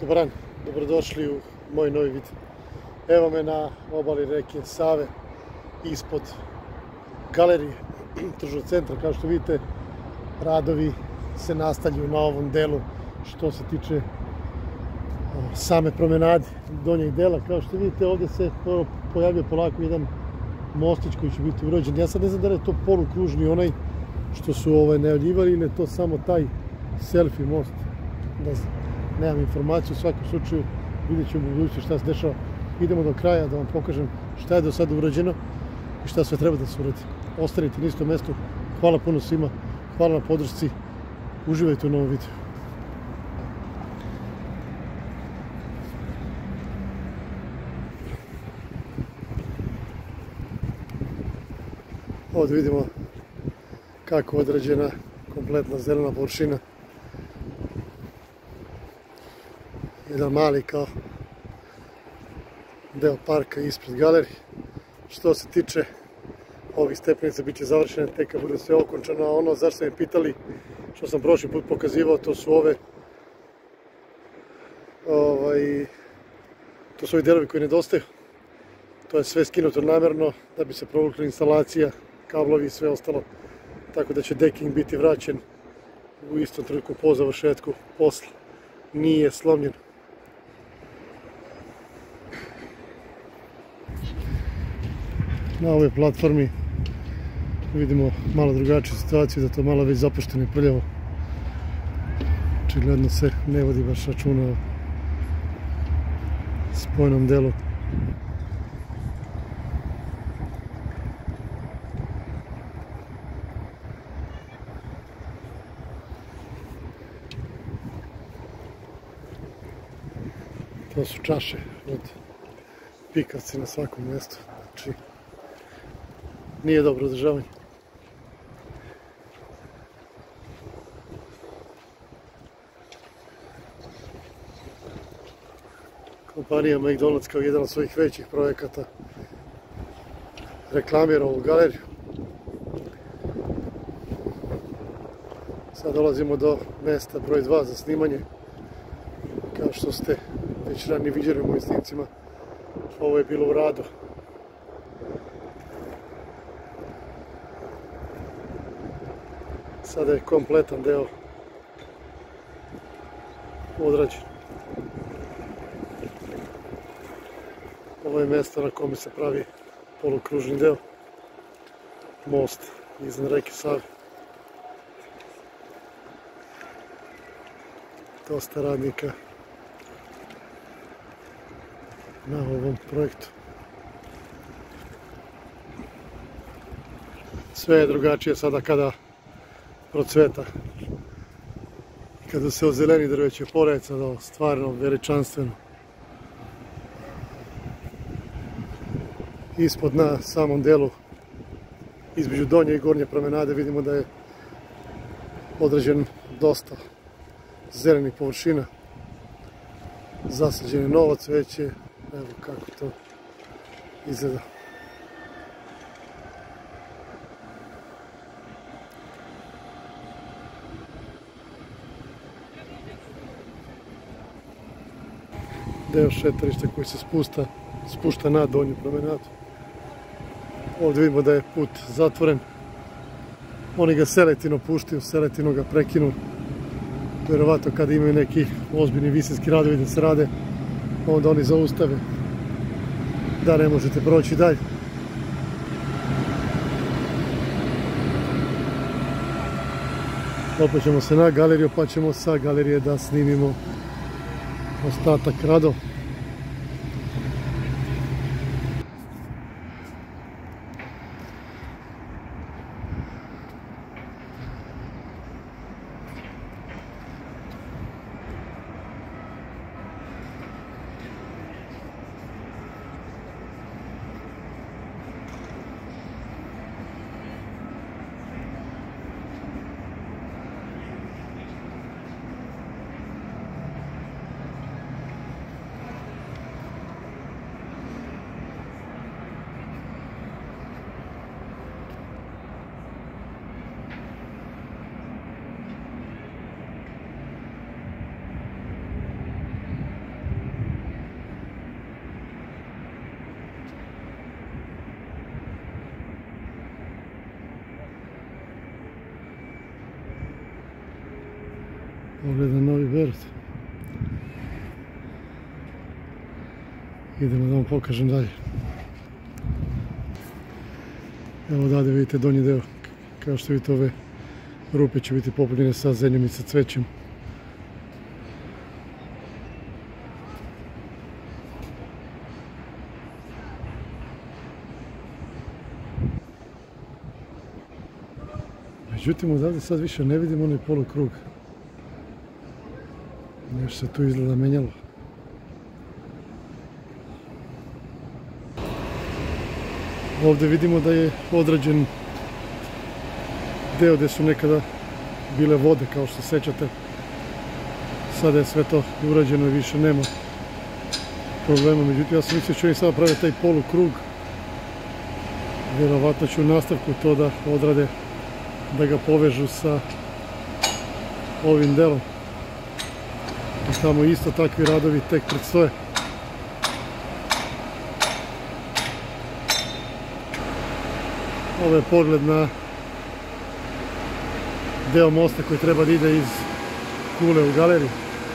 Dobar dan, dobrodošli u moj novi vid. Evo me na obali reke Save, ispod galerije tržnog centra. Kao što vidite, radovi se nastavljaju na ovom delu što se tiče same promenade donjeg dela. Kao što vidite, ovdje se pojavio polako jedan mostić koji će biti urađen. Ja sad ne znam da li je to polukružni onaj što su najavljivali ili je to samo taj selfie most. Ne znam, nemam informaciju, u svakom slučaju vidjet ćemo u budućnosti šta se dešava. Idemo do kraja da vam pokažem šta je do sada urađeno i šta sve treba da se uradi. Ostanite na istom mestu. Hvala puno svima, hvala na podršci, uživajte u novom videu. Ovdje vidimo kako je odrađena kompletna zelena površina. Jedan mali kao deo parka ispred galerije. Što se tiče ovih stepenica, bit će završene tek kad bude sve okončano. A ono zašto ste me pitali, što sam prošli put pokazivao, to su ovi delovi koji nedostaju. To je sve skinuto namerno da bi se provukla instalacija, kablovi i sve ostalo. Tako da će deking biti vraćen u istom trenutku po završetku posla. Nije slomljen. Na ovoj platformi vidimo malo drugačiju situaciju, da to malo već zapušteno i prljavo. Očigledno se ne vodi baš računa o spojnom delu. To su čaše od pikavci na svakom mjestu, znači nije dobro održavanje. Kompanija McDonald's kao jedan od svojih većih projekata reklamira ovu galeriju. Sad dolazimo do mjesta broj 2 za snimanje. Kao što ste već ranije vidjeli u mojim snimcima, ovo je bilo u radu. Sada je kompletan deo odrađen. Ovo je mjesto na kome se pravi polukružni deo, most iznad reke Save. Dosta radnika na ovom projektu. Sve je drugačije sada kada procveta. Kada se ozeleni drveće poreca, da stvarno veličanstveno. Ispod na samom delu, između donje i gornje promenade, vidimo da je odrađen dosta zelenih površina. Zasađen je novo cveće. Evo kako to izgleda. Deo šetališta koji se spušta na donju promenadu. Ovdje vidimo da je put zatvoren. Oni ga selektivno puštaju, selektivno ga prekinu. Vjerovatno kada imaju neki ozbiljni visinski radovi da se rade, onda oni zaustave da ne možete proći dalje. Opet ćemo se na galeriju, pa ćemo sa galerije da snimimo ostatak radova. Pogled na Novi Beroš. Idemo da vam pokažem dalje. Evo odavde vidite donji deo. Kao što vidite, ove rupe će biti popunjene sa zenjom i sa cvećem. Međutim, odavde sad više ne vidimo onaj polukrug. Nešto se tu izgleda menjalo. Ovdje vidimo da je odrađen deo gdje su nekada bile vode, kao što se sjećate. Sada je sve to urađeno i više nema problema. Međutim, ja sam mislio će oni sada praviti taj polukrug. Vjerovatno će u nastavku to da odrade, da ga povežu sa ovim delom. I tamo isto takvi radovi tek predstoje. Ovo je pogled na deo mosta koji treba da ide iz Kule u galeriju.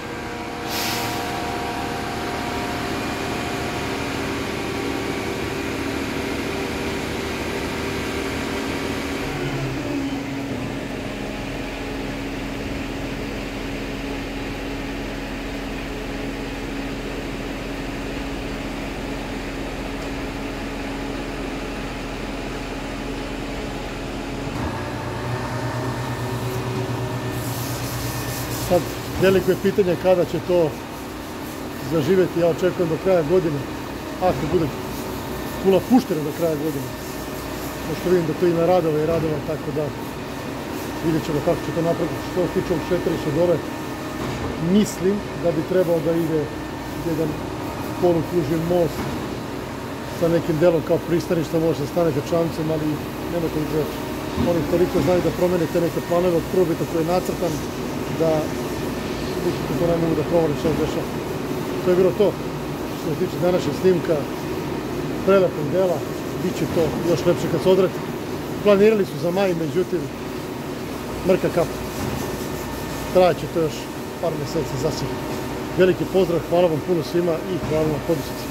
Sad, veliko je pitanje kada će to zaživjeti. Ja očekujem do kraja godine, ako bude Kula puštena do kraja godine. Pošto vidim da tu ima radova i radova, tako da vidjet ćemo kako će to napraviti. Što se tiče ovog šetališta dole, mislim da bi trebao da ide jedan polukružni most sa nekim delom kao pristaništa, možda stanete čamcem, ali nemojte ih reći. Oni toliko znaju da promenite neke planove od prvobita koji je nacrtan, da učite to ne mogu da provali što se dešava. To je bilo to što se tiče današnjeg snimka prelepog dela. Biće to još lepše kad se odradi. Planirali su za maj, međutim mrka kapa. Trajaće to još par mjeseci zasigurno. Veliki pozdrav, hvala vam puno svima i hvala na podršci.